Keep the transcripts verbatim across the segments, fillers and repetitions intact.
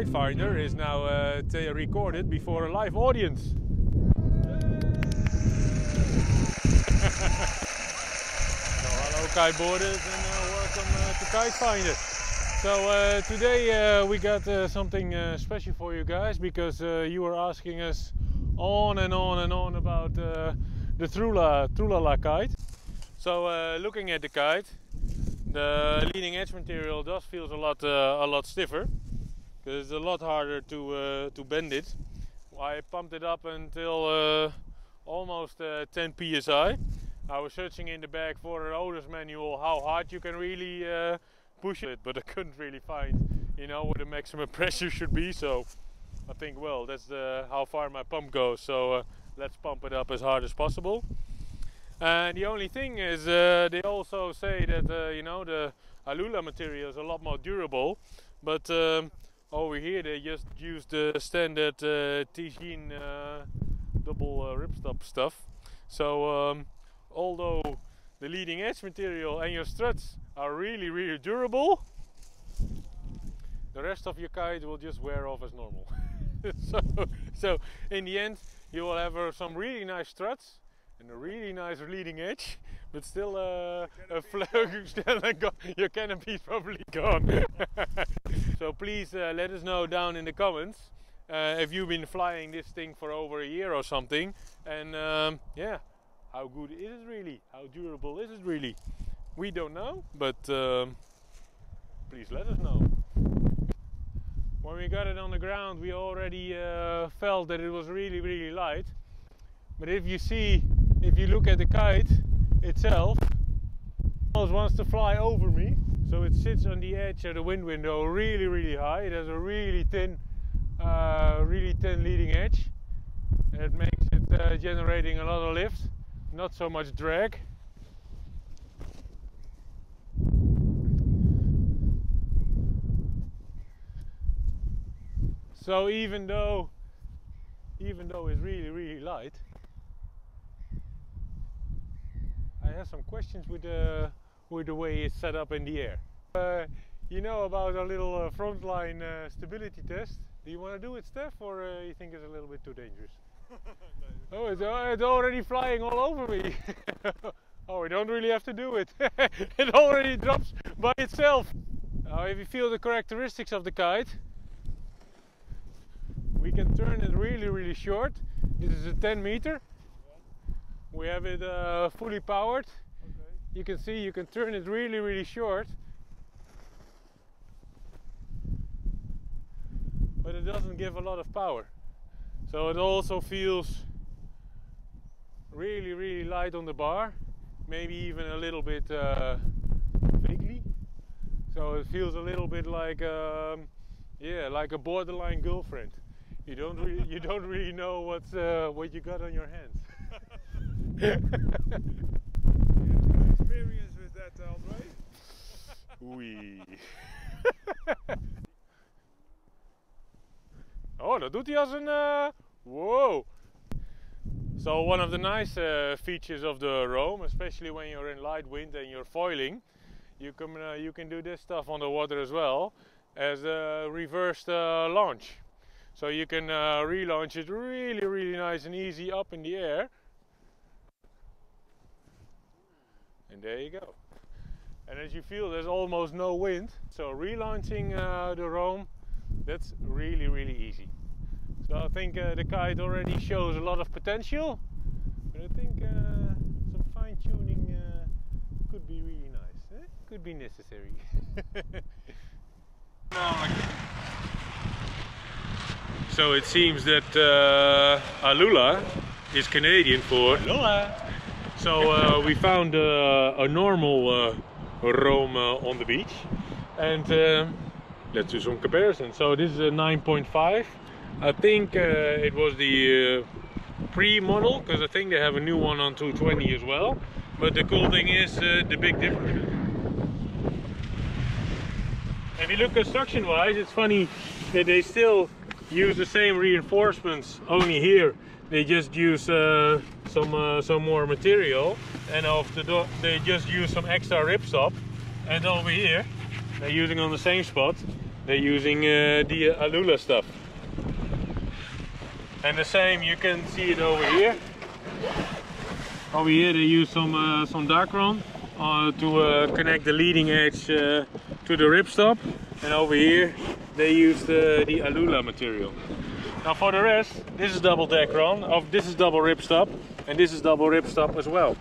KiteFinder is now uh, recorded before a live audience. So hello kiteboarders and uh, welcome uh, to KiteFinder. So uh, today uh, we got uh, something uh, special for you guys, because uh, you were asking us on and on and on about uh, the Aluula Dacron kite. So uh, looking at the kite, the leading edge material does feel a lot uh, a lot stiffer, because it's a lot harder to uh, to bend it. I pumped it up until uh, almost uh, ten P S I. I was searching in the bag for an owner's manual how hard you can really uh, push it, but I couldn't really find, you know, what the maximum pressure should be. So I think, well, that's the, how far my pump goes. So uh, let's pump it up as hard as possible. And the only thing is, uh, they also say that uh, you know, the Aluula material is a lot more durable, but um, over here they just use the standard uh, Tijin uh, double uh, ripstop stuff. So um, although the leading edge material and your struts are really really durable, the rest of your kite will just wear off as normal. so, so in the end you will have uh, some really nice struts and a really nice leading edge, but still uh, a float. Your canopy is probably gone. So please uh, let us know down in the comments uh, if you've been flying this thing for over a year or something, and um, yeah, how good is it really? How durable is it really? We don't know, but um, please let us know. When we got it on the ground, we already uh, felt that it was really really light. But if you see, if you look at the kite itself, it almost wants to fly over me. So it sits on the edge of the wind window really really high. It has a really thin, uh, really thin leading edge. And it makes it uh, generating a lot of lift, not so much drag. So even though, even though it's really really light, I have some questions with the with the way it's set up in the air. Uh, you know about our little uh, front line uh, stability test. Do you want to do it, Steph, or uh, you think it's a little bit too dangerous? No, oh, it's, uh, it's already flying all over me. Oh, we don't really have to do it. It already drops by itself. Now, if you feel the characteristics of the kite, we can turn it really really short. This is a ten meter. We have it uh, fully powered. Okay. You can see you can turn it really really short, but it doesn't give a lot of power. So it also feels really really light on the bar, maybe even a little bit uh, wiggly. So it feels a little bit like um, yeah, like a borderline girlfriend. You don't really you don't really know what's uh, what you got on your hands. You have some experience with that, Andre? Oei. Oh, dat doet hij als een... Uh, wow! So one of the nice uh, features of the Roam, especially when you're in light wind and you're foiling, you can, uh, you can do this stuff on the water as well as a reversed uh, launch. So you can uh, relaunch it really really nice and easy up in the air. And there you go. And as you feel, there's almost no wind. So relaunching uh, the Roam, that's really really easy. So I think uh, the kite already shows a lot of potential, but I think uh, some fine tuning uh, could be really nice. Eh? Could be necessary. So it seems that uh, Aluula is Canadian for Aluula. So uh, we found uh, a normal uh, Roam uh, on the beach, and uh, let's do some comparison. So this is a nine point five. I think uh, it was the uh, pre-model, because I think they have a new one on two twenty as well. But the cool thing is uh, the big difference. If you look construction wise, it's funny that they still use the same reinforcements, only here they just use uh, some uh, some more material, and off the door they just use some extra ripstop, and over here they're using on the same spot they're using uh, the Aluula stuff. And the same, you can see it over here. Over here they use some uh, some Dacron uh, to uh, connect the leading edge uh, to the ripstop, and over here they use the, the Aluula material. Now for the rest, this is double Dacron, of this is double ripstop, and this is double ripstop as well.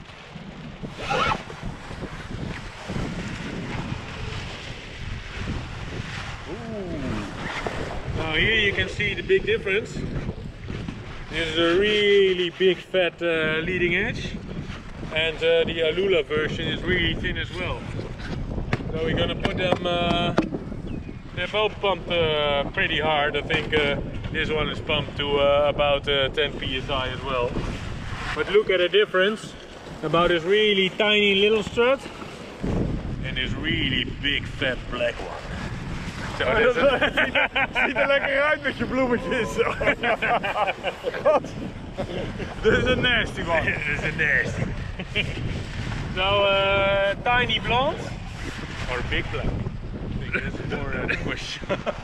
Now here you can see the big difference. This is a really big fat uh, leading edge, and uh, the Aluula version is really thin as well. So we're gonna put them, uh, they're both pumped uh, pretty hard. I think uh, this one is pumped to uh, about uh, ten P S I as well. But look at the difference about this really tiny little strut and this really big fat black one. Zo, Oh, dit dat is ziet, er, ziet er lekker uit met je bloemetjes. God. Dit is een nasty one. This is a nasty. So, uh, tiny blonde or big black? I think that's more uh, the question.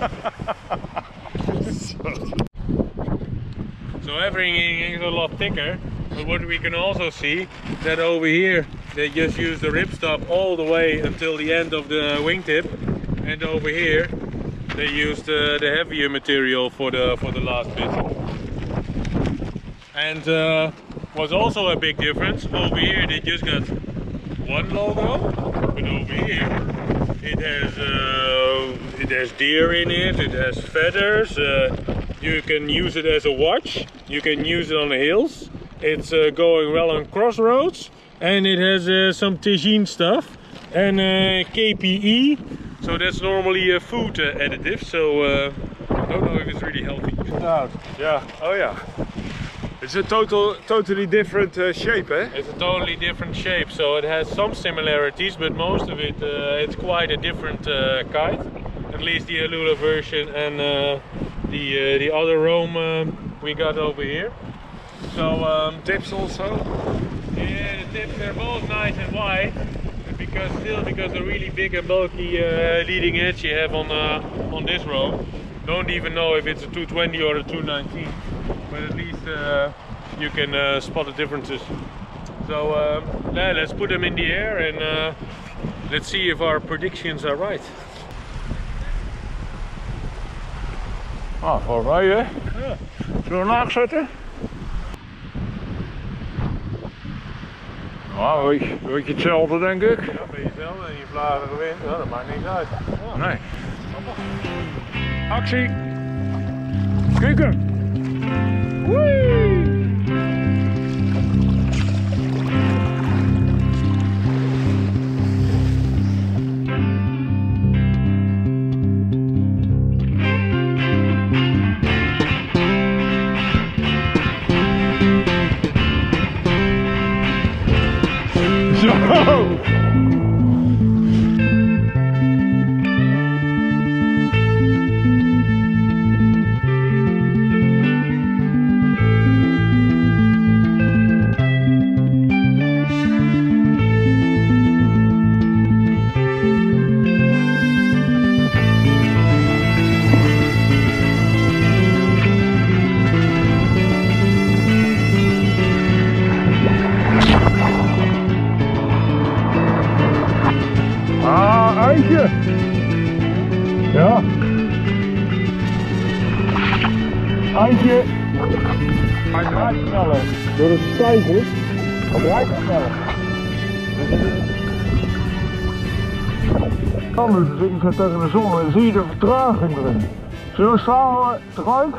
So everything is a lot thicker, but what we can also see that over here they just use the ripstop all the way until the end of the wingtip, and over here they use the, the heavier material for the for the last bit. And uh, what's also a big difference, over here they just got one logo, but over here it has uh, it has deer in it, it has feathers. Uh, you can use it as a watch, you can use it on the hills. It's uh, going well on crossroads, and it has uh, some tagine stuff and uh, K P E. So that's normally a food uh, additive. So uh, I don't know if it's really healthy. Yeah, oh yeah. It's a total, totally different uh, shape, eh? It's a totally different shape, so it has some similarities, but most of it, uh, it's quite a different uh, kite. At least the Aluula version and uh, the uh, the other Roam uh, we got over here. So um, Tips also? yeah, the tips are both nice and wide, because still because the really big and bulky uh, leading edge you have on uh, on this Roam. Don't even know if it's a two twenty or a two nineteen, but at least uh, you can uh, spot the differences. So um, yeah, let's put them in the air and uh, let's see if our predictions are right. Ah, volgens mij, hè? Ja. Zullen we laag zetten? Nou, weet je, weet je hetzelfde, denk ik. Ja, ben je zelf en je vlagen wind, ja, dat maakt niks uit. Ja. Nee. Actie! Kijken! Wee! Zo! Eindje. Ja. Eindje. Hij draait sneller. Door het stijf is, hij draait sneller. Anders zit ik tegen de zon en zie je de vertraging erin. Zullen we samen tegelijk?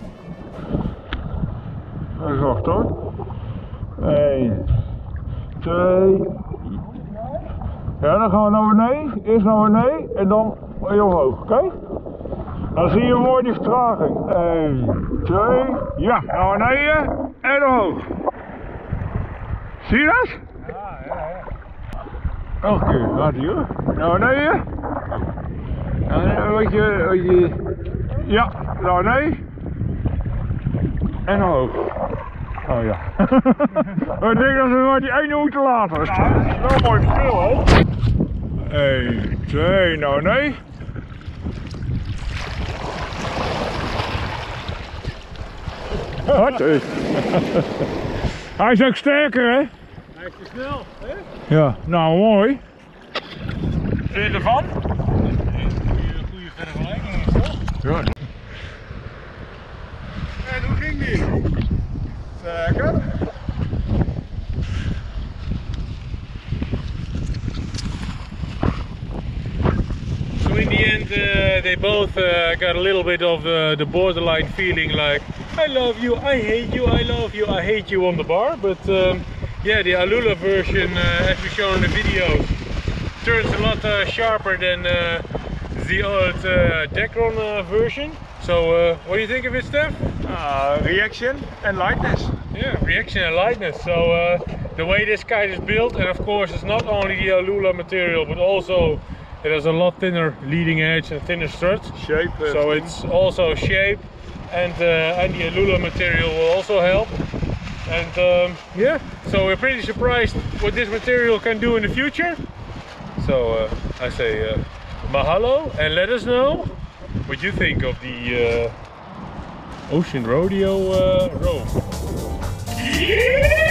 Even wachten hoor. één, twee. Ja, dan gaan we naar beneden. Eerst naar beneden en dan weer omhoog, oké? Okay? Dan zie je mooi die vertraging. één, twee, ja, naar beneden en omhoog. Zie je dat? Ja, ja, ja. Nog een keer, gaat ie hoor. Naar beneden. En wat je, wat je, ja, naar beneden. En omhoog. Oh ja. Ik denk dat we maar die ene moeten laten. Dat is wel mooi verschil, hè? één, twee, nou nee. Wat? Hij is ook sterker, hè? Hij is te snel, hè? Ja, nou mooi. Vind je ervan? Goeie, goeie vergelijking is toch? Ja. En hoe ging die? Zeker. So in the end, uh, they both uh, got a little bit of uh, the borderline feeling, like I love you, I hate you, I love you, I hate you on the bar. But um, yeah, the Aluula version, uh, as we shown in the videos, turns a lot uh, sharper than uh, the old uh, Dacron uh, version. So uh, what do you think of it, Steph? Uh, reaction and lightness. Yeah, reaction and lightness. So uh, the way this kite is built, and of course it's not only the Aluula material, but also it has a lot thinner leading edge and thinner struts. Shape. Uh, So it's also shape, and uh, and the Aluula material will also help. And um, yeah, so we're pretty surprised what this material can do in the future. So uh, I say uh, mahalo, and let us know what you think of the uh, Ocean Rodeo uh, Roam.